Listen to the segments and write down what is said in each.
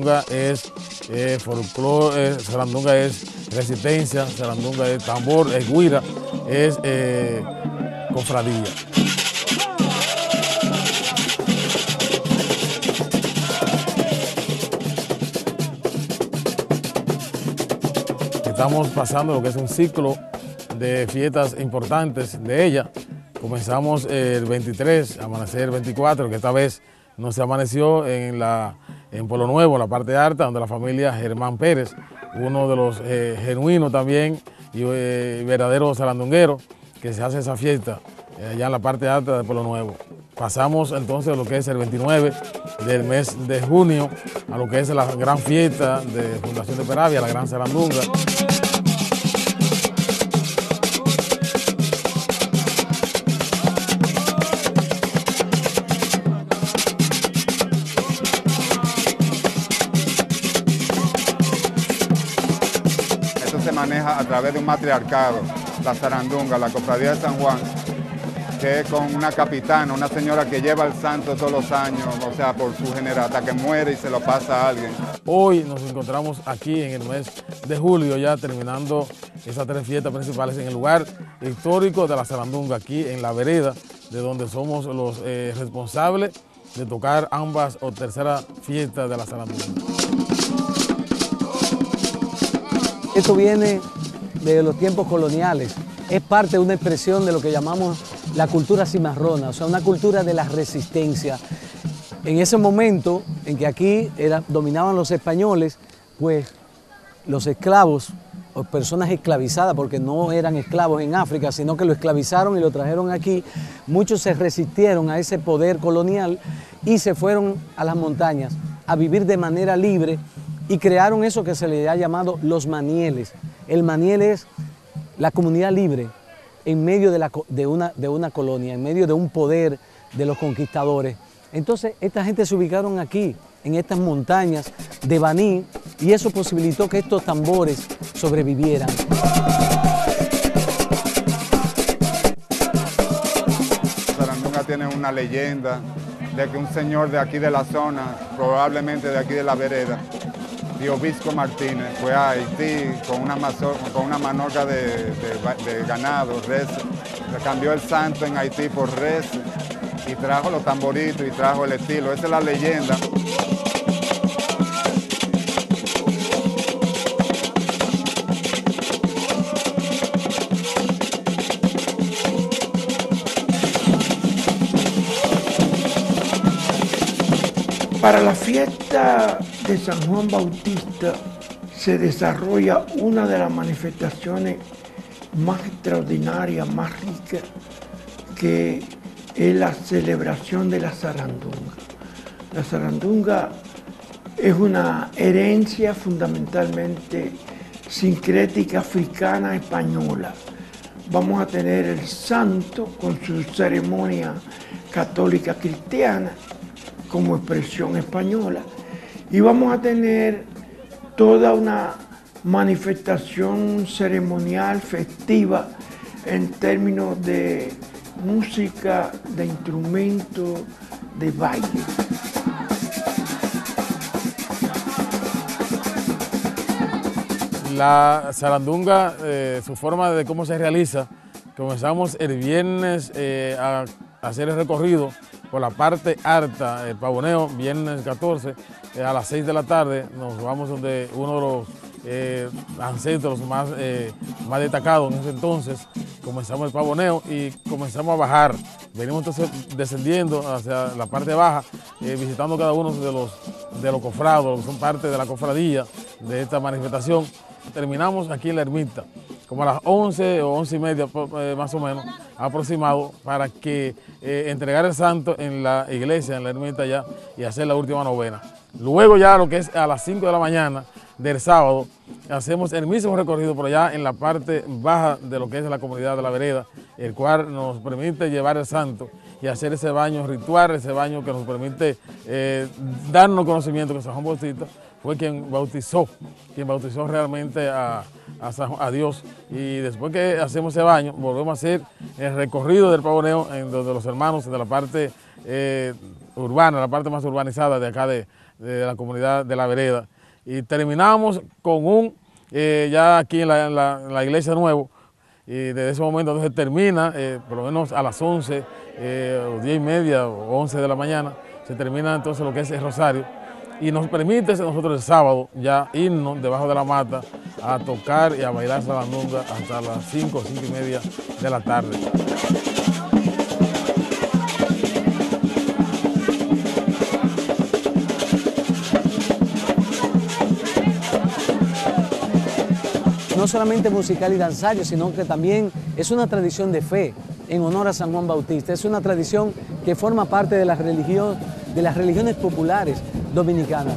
sarandunga es folclore, sarandunga es resistencia, sarandunga es tambor, es guira, es cofradía. Estamos pasando lo que es un ciclo de fiestas importantes de ella. Comenzamos el 23, amanecer el 24, que esta vez no se amaneció en Pueblo Nuevo, la parte alta, donde la familia Germán Pérez, uno de los genuinos también y verdaderos sarandungueros, que se hace esa fiesta allá en la parte alta de Pueblo Nuevo. Pasamos entonces a lo que es el 29 del mes de junio, a lo que es la gran fiesta de Fundación de Peravia, la Gran Sarandunga. Se maneja a través de un matriarcado, la sarandunga, la cofradía de San Juan, que es con una capitana, una señora que lleva el santo todos los años, o sea, por su general, hasta que muere y se lo pasa a alguien. Hoy nos encontramos aquí en el mes de julio, ya terminando esas tres fiestas principales en el lugar histórico de la sarandunga, aquí en la vereda, de donde somos los responsables de tocar ambas o tercera fiesta de la sarandunga. Esto viene de los tiempos coloniales, es parte de una expresión de lo que llamamos la cultura cimarrona, o sea, una cultura de la resistencia. En ese momento en que aquí dominaban los españoles, pues los esclavos o personas esclavizadas, porque no eran esclavos en África, sino que lo esclavizaron y lo trajeron aquí, muchos se resistieron a ese poder colonial y se fueron a las montañas a vivir de manera libre, y crearon eso que se le ha llamado los manieles. El maniel es la comunidad libre en medio de una colonia, en medio de un poder de los conquistadores. Entonces, esta gente se ubicaron aquí, en estas montañas de Baní, y eso posibilitó que estos tambores sobrevivieran. Sarandunga tiene una leyenda de que un señor de aquí de la zona, probablemente de aquí de la vereda, Diobisco Martínez, fue a Haití con una mazorca de ganado, res, le cambió el santo en Haití por res y trajo los tamboritos y trajo el estilo. Esa es la leyenda. Para la fiesta de San Juan Bautista se desarrolla una de las manifestaciones más extraordinarias, más ricas, que es la celebración de la sarandunga. La sarandunga es una herencia fundamentalmente sincrética africana española. Vamos a tener el santo con su ceremonia católica cristiana como expresión española, y vamos a tener toda una manifestación ceremonial, festiva, en términos de música, de instrumentos, de baile. La sarandunga, su forma de cómo se realiza, comenzamos el viernes a hacer el recorrido por la parte alta, el pavoneo, viernes 14, a las 6 de la tarde, nos vamos donde uno de los ancestros más destacados en ese entonces, comenzamos el pavoneo y comenzamos a bajar. Venimos entonces descendiendo hacia la parte baja, visitando cada uno de los cofrados, que son parte de la cofradía de esta manifestación. Terminamos aquí en la ermita, como a las 11 o 11 y media más o menos, aproximado, para que entregar el santo en la iglesia, en la ermita ya, y hacer la última novena. Luego ya lo que es a las 5 de la mañana del sábado, hacemos el mismo recorrido por allá en la parte baja de lo que es la comunidad de la vereda, el cual nos permite llevar el santo y hacer ese baño ritual, ese baño que nos permite darnos conocimiento que San Juan Bautista fue quien bautizó realmente a Dios. Y después que hacemos ese baño, volvemos a hacer el recorrido del pavoneo en donde los hermanos de la parte urbana, la parte más urbanizada de acá de de la comunidad de La Vereda. Y terminamos con ya aquí en la iglesia Nuevo, y desde ese momento entonces termina, por lo menos a las 11, o 10:30 o 11 de la mañana, se termina entonces lo que es el rosario, y nos permite nosotros el sábado ya irnos debajo de la mata a tocar y a bailar sarandunga hasta las 5 o 5:30 de la tarde. No solamente musical y danzario, sino que también es una tradición de fe en honor a San Juan Bautista. Es una tradición que forma parte de las religiones populares dominicanas.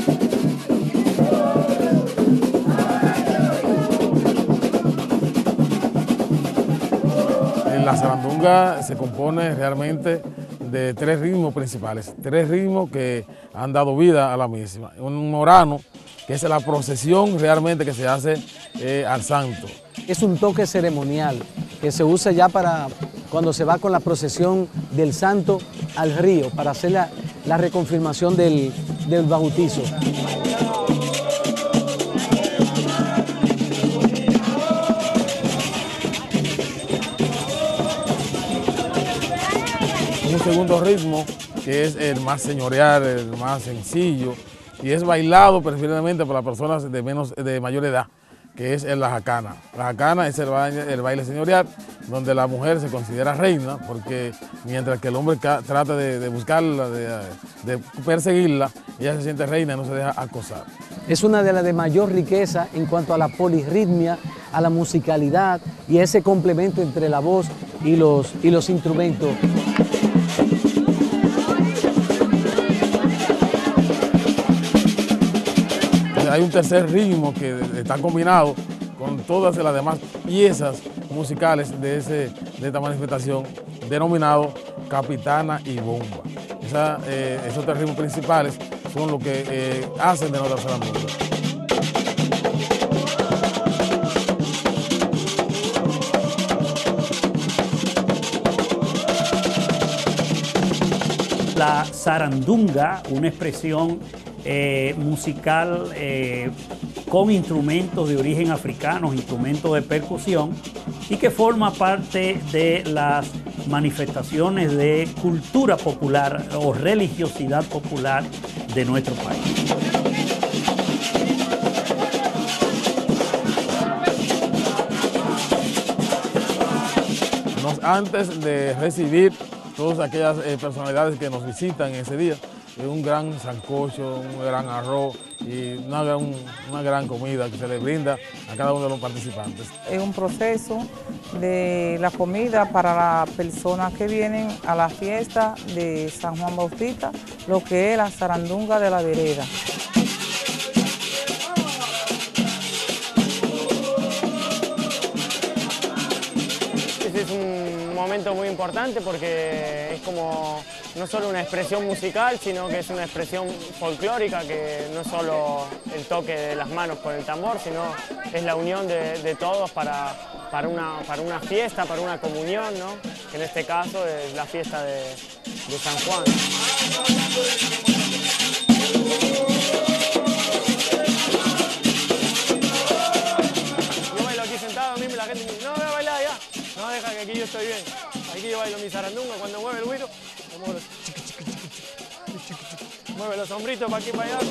La sarandunga se compone realmente de 3 ritmos principales, 3 ritmos que han dado vida a la misma. Un morano, que es la procesión realmente que se hace al santo. Es un toque ceremonial que se usa ya para cuando se va con la procesión del santo al río, para hacer la reconfirmación del bautizo. Un segundo ritmo que es el más señorial, el más sencillo, y es bailado preferiblemente por las personas de mayor edad, que es la jacana. La jacana es el baile señorial, donde la mujer se considera reina, porque mientras que el hombre trata de buscarla, de perseguirla, ella se siente reina y no se deja acosar. Es una de las de mayor riqueza en cuanto a la polirritmia, a la musicalidad y a ese complemento entre la voz y los instrumentos. Hay un tercer ritmo que está combinado con todas las demás piezas musicales de esta manifestación, denominado Capitana y Bomba. Esos 3 ritmos principales son lo que hacen de nuestra sarandunga. La sarandunga, una expresión musical con instrumentos de origen africano, instrumentos de percusión, y que forma parte de las manifestaciones de cultura popular o religiosidad popular de nuestro país. Antes de recibir todas aquellas personalidades que nos visitan ese día, un gran sancocho, un gran arroz y una gran comida que se le brinda a cada uno de los participantes. Es un proceso de la comida para las personas que vienen a la fiesta de San Juan Bautista, lo que es la sarandunga de La Vereda. Este es un momento muy importante porque es como no solo una expresión musical, sino que es una expresión folclórica, que no es solo el toque de las manos con el tambor, sino es la unión de todos para una fiesta, para una comunión, ¿no? Que en este caso es la fiesta de San Juan. Yo bailo aquí sentado, a mí la gente me dice, no, voy a bailar allá. No, deja que aquí yo estoy bien. Aquí yo bailo mi sarandunga, cuando mueve el güiro, mueve los hombritos para aquí y para allá.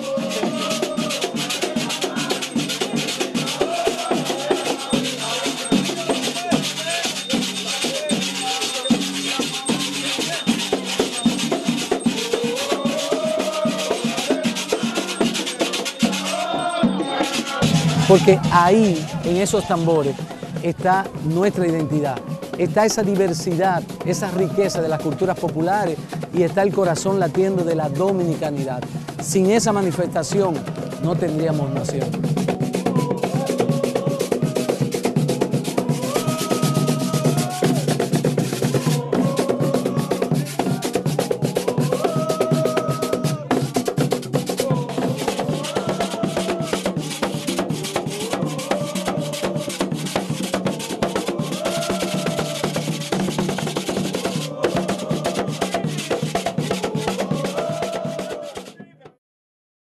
Porque ahí, en esos tambores, está nuestra identidad, está esa diversidad, esa riqueza de las culturas populares y está el corazón latiendo de la dominicanidad. Sin esa manifestación no tendríamos nación.